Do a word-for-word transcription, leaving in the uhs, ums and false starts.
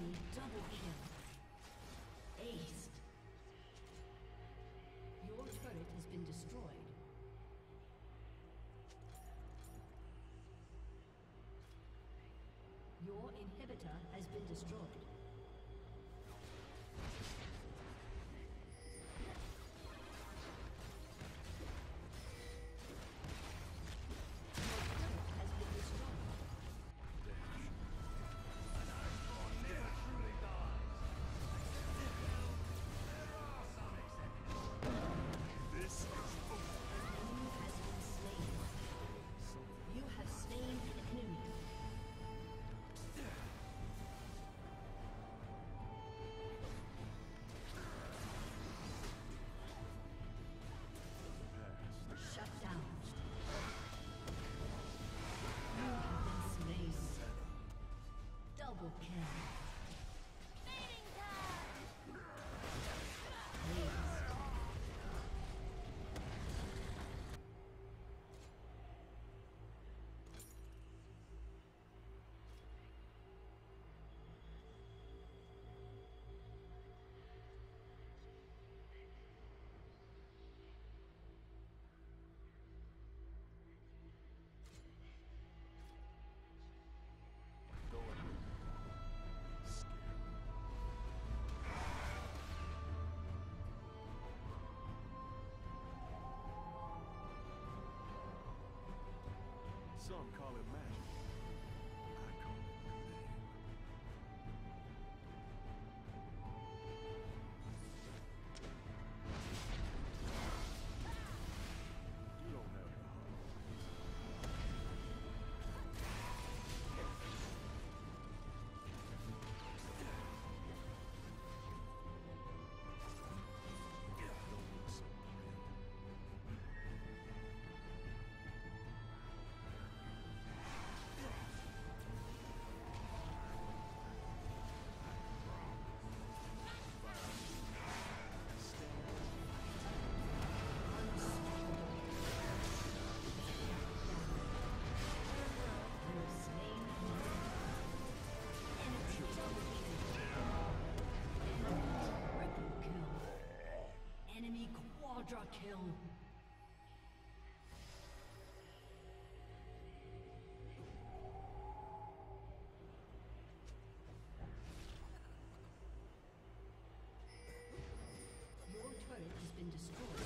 Enemy double kill. Aced. Your turret has been destroyed. Your inhibitor has been destroyed. Double kill. Some call it magic. I call it command. You don't have the heart. Don't look so grim. Enemy quadra kill. Your turret has been destroyed.